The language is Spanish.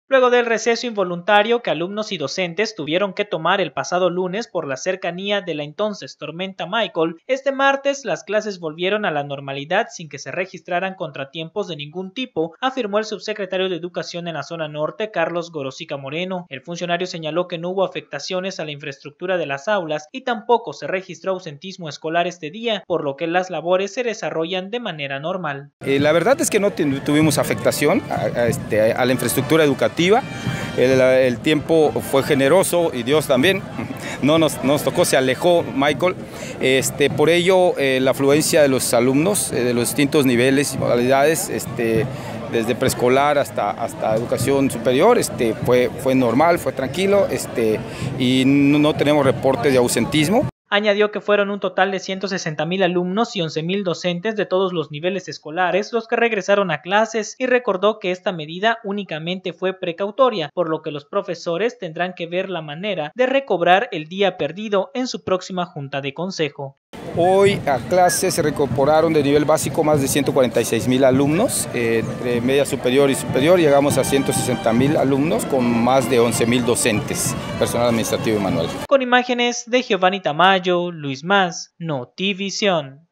Luego del receso involuntario que alumnos y docentes tuvieron que tomar el pasado lunes por la cercanía de la entonces tormenta Michael, este martes las clases volvieron a la normalidad sin que se registraran contratiempos de ningún tipo, afirmó el subsecretario de Educación en la zona norte, Carlos Gorosica Moreno. El funcionario señaló que no hubo afectaciones a la infraestructura de las aulas y tampoco se registró ausentismo escolar este día, por lo que las labores se desarrollan de manera normal. La verdad es que no tuvimos afectación a la infraestructura educativa. El tiempo fue generoso y Dios también. No nos tocó, se alejó Michael. Por ello, la afluencia de los alumnos de los distintos niveles y modalidades, desde preescolar hasta educación superior, fue normal, fue tranquilo, y no tenemos reportes de ausentismo. Añadió que fueron un total de 160,000 alumnos y 11,000 docentes de todos los niveles escolares los que regresaron a clases y recordó que esta medida únicamente fue precautoria, por lo que los profesores tendrán que ver la manera de recobrar el día perdido en su próxima junta de consejo. Hoy a clases se reincorporaron de nivel básico más de 146,000 alumnos, entre media superior y superior llegamos a 160,000 alumnos con más de 11,000 docentes, personal administrativo y manual. Con imágenes de Giovanni Tamayo, Luis Mas, Notivisión.